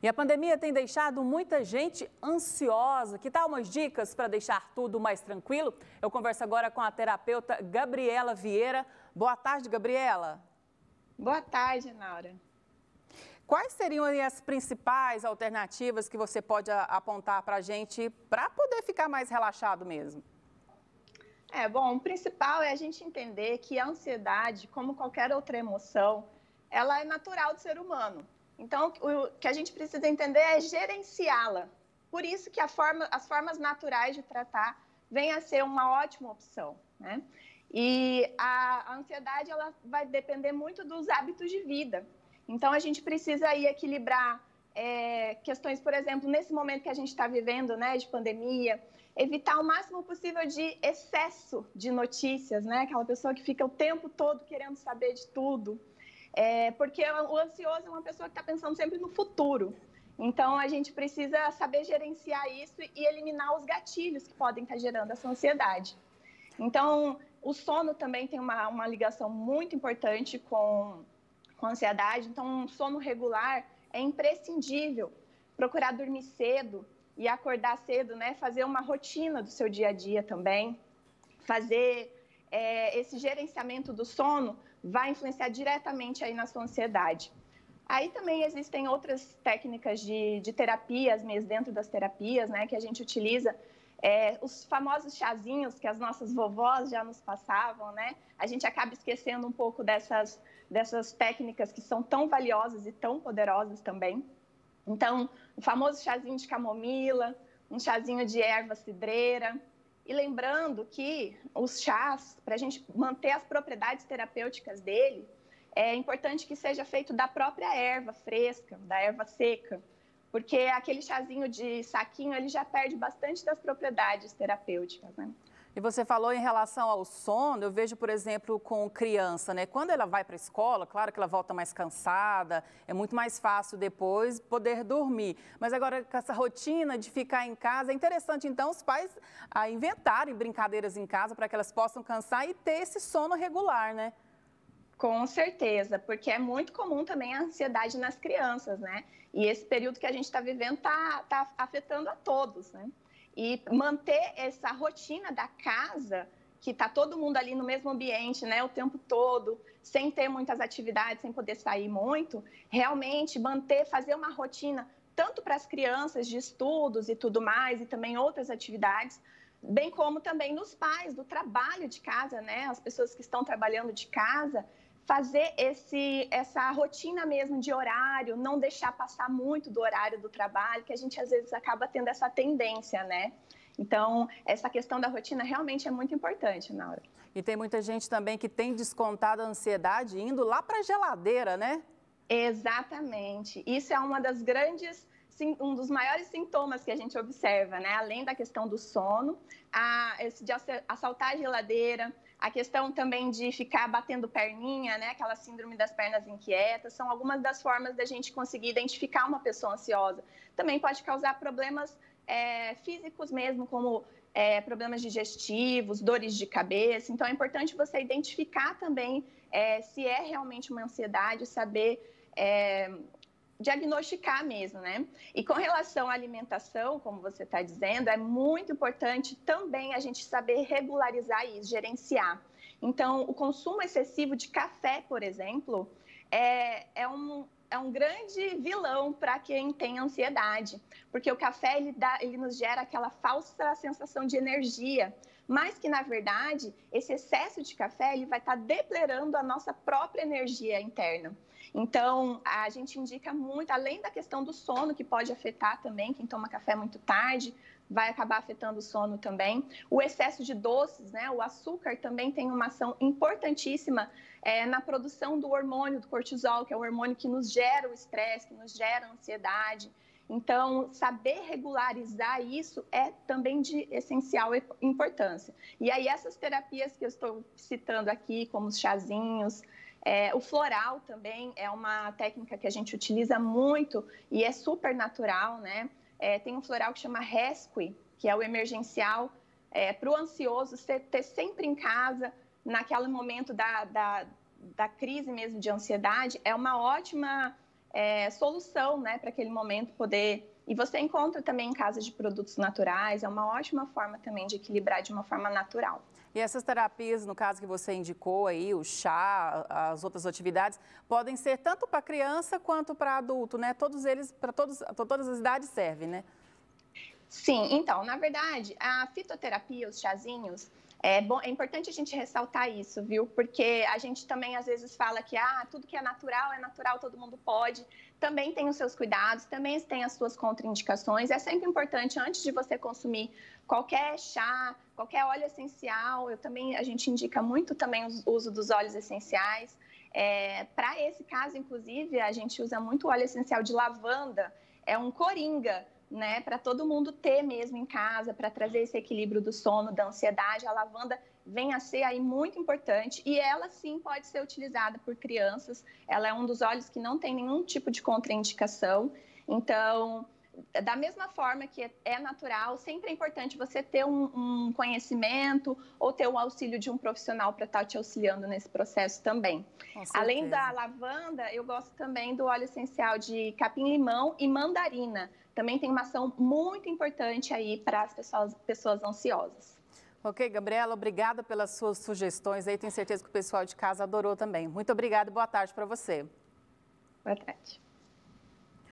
E a pandemia tem deixado muita gente ansiosa. Que tal umas dicas para deixar tudo mais tranquilo? Eu converso agora com a terapeuta Gabriela Vieira. Boa tarde, Gabriela. Boa tarde, Naura. Quais seriam as principais alternativas que você pode apontar para a gente para poder ficar mais relaxado mesmo? Bom, o principal é a gente entender que a ansiedade, como qualquer outra emoção, ela é natural do ser humano. Então, o que a gente precisa entender é gerenciá-la. Por isso que as formas naturais de tratar vêm a ser uma ótima opção, né? E a ansiedade, ela vai depender muito dos hábitos de vida. Então, a gente precisa aí equilibrar questões, por exemplo, nesse momento que a gente está vivendo, né, de pandemia, evitar o máximo possível de excesso de notícias, né? Aquela pessoa que fica o tempo todo querendo saber de tudo. Porque o ansioso é uma pessoa que está pensando sempre no futuro. Então, a gente precisa saber gerenciar isso e eliminar os gatilhos que podem estar gerando essa ansiedade. Então, o sono também tem uma ligação muito importante com a ansiedade. Então, um sono regular é imprescindível. Procurar dormir cedo e acordar cedo, né? Fazer uma rotina do seu dia a dia também. Fazer esse gerenciamento do sono vai influenciar diretamente aí na sua ansiedade. Aí também existem outras técnicas de terapias mesmo, dentro das terapias, né, que a gente utiliza. Os famosos chazinhos que as nossas vovós já nos passavam, né? A gente acaba esquecendo um pouco dessas técnicas que são tão valiosas e tão poderosas também. Então, o famoso chazinho de camomila, um chazinho de erva cidreira. E lembrando que os chás, para a gente manter as propriedades terapêuticas dele, é importante que seja feito da própria erva fresca, da erva seca, porque aquele chazinho de saquinho, ele já perde bastante das propriedades terapêuticas, né? E você falou em relação ao sono, eu vejo, por exemplo, com criança, né? Quando ela vai para a escola, claro que ela volta mais cansada, é muito mais fácil depois poder dormir. Mas agora, com essa rotina de ficar em casa, é interessante, então, os pais inventarem brincadeiras em casa para que elas possam cansar e ter esse sono regular, né? Com certeza, porque é muito comum também a ansiedade nas crianças, né? E esse período que a gente está vivendo tá afetando a todos, né? E manter essa rotina da casa, que está todo mundo ali no mesmo ambiente, né, o tempo todo, sem ter muitas atividades, sem poder sair muito, realmente fazer uma rotina, tanto para as crianças de estudos e tudo mais, e também outras atividades, bem como também nos pais, do trabalho de casa, né, as pessoas que estão trabalhando de casa, fazer essa rotina mesmo de horário, não deixar passar muito do horário do trabalho, que a gente às vezes acaba tendo essa tendência, né? Então, essa questão da rotina realmente é muito importante, Naura. E tem muita gente também que tem descontado a ansiedade indo lá para a geladeira, né? Exatamente. Isso é um dos maiores sintomas que a gente observa, né? Além da questão do sono, de assaltar a geladeira, a questão também de ficar batendo perninha, né? Aquela síndrome das pernas inquietas, são algumas das formas da gente conseguir identificar uma pessoa ansiosa. Também pode causar problemas físicos mesmo, como problemas digestivos, dores de cabeça. Então, é importante você identificar também se é realmente uma ansiedade, saber diagnosticar mesmo, né? E com relação à alimentação, como você está dizendo, é muito importante também a gente saber regularizar isso, gerenciar. Então, o consumo excessivo de café, por exemplo, é um grande vilão para quem tem ansiedade, porque o café ele nos gera aquela falsa sensação de energia, mas que, na verdade, esse excesso de café ele vai estar depletando a nossa própria energia interna. Então, a gente indica muito, além da questão do sono, que pode afetar também, quem toma café muito tarde, vai acabar afetando o sono também. O excesso de doces, né? O açúcar também tem uma ação importantíssima na produção do hormônio, do cortisol, que é o hormônio que nos gera o estresse, que nos gera a ansiedade. Então, saber regularizar isso é também de essencial importância. E aí, essas terapias que eu estou citando aqui, como os chazinhos, o floral também é uma técnica que a gente utiliza muito e é super natural, né? Tem um floral que chama Rescue, que é o emergencial, para o ansioso ter sempre em casa, naquele momento da crise mesmo de ansiedade, é uma ótima solução, né, para aquele momento poder... E você encontra também em casa de produtos naturais, é uma ótima forma também de equilibrar de uma forma natural. E essas terapias, no caso que você indicou aí, o chá, as outras atividades, podem ser tanto para criança quanto para adulto, né? Todos eles, para todas as idades servem, né? Sim, então, na verdade, a fitoterapia, os chazinhos, é importante a gente ressaltar isso, viu? Porque a gente também às vezes fala que tudo que é natural, todo mundo pode. Também tem os seus cuidados, também tem as suas contraindicações. É sempre importante, antes de você consumir qualquer chá, qualquer óleo essencial, a gente indica muito também o uso dos óleos essenciais. Para esse caso, inclusive, a gente usa muito óleo essencial de lavanda, é um coringa, né, para todo mundo ter mesmo em casa, para trazer esse equilíbrio do sono, da ansiedade. A lavanda vem a ser aí muito importante e ela sim pode ser utilizada por crianças. Ela é um dos óleos que não tem nenhum tipo de contraindicação. Então, da mesma forma que é natural, sempre é importante você ter um conhecimento ou ter o auxílio de um profissional para estar te auxiliando nesse processo também. Além da lavanda, eu gosto também do óleo essencial de capim-limão e mandarina. Também tem uma ação muito importante aí para as pessoas ansiosas. Ok, Gabriela, obrigada pelas suas sugestões aí. Tenho certeza que o pessoal de casa adorou também. Muito obrigada e boa tarde para você. Boa tarde.